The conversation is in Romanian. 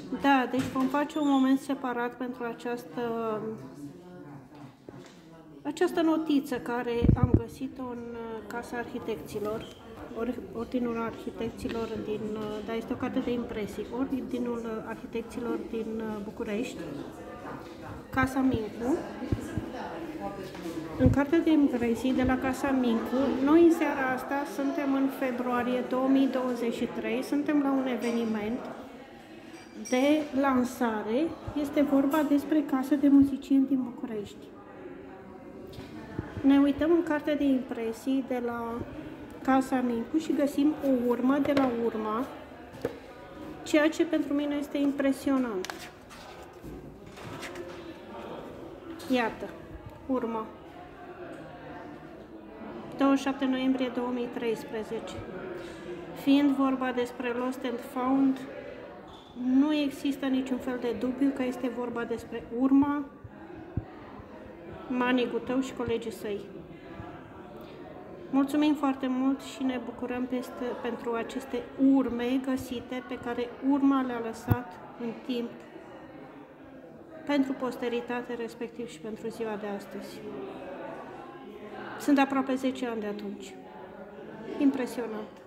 Da, deci vom face un moment separat pentru această notiță care am găsit-o în Casa Arhitecților, Ordinul Arhitecților da, este o carte de impresii, Ordinul Arhitecților din București, Casa Mincu. În cartea de impresii de la Casa Mincu, noi în seara asta suntem în februarie 2023, suntem la un eveniment de lansare, este vorba despre Casa de Muzicieni din București. Ne uităm în cartea de impresii de la Casa Mincu și găsim o urmă de la urma, ceea ce pentru mine este impresionant. Iată, urmă. 27 noiembrie 2013. Fiind vorba despre Lost and Found, nu există niciun fel de dubiu că este vorba despre urma Mani Gutău și colegii săi. Mulțumim foarte mult și ne bucurăm pentru aceste urme găsite pe care urma le-a lăsat în timp pentru posteritate, respectiv și pentru ziua de astăzi. Sunt aproape 10 ani de atunci. Impresionant.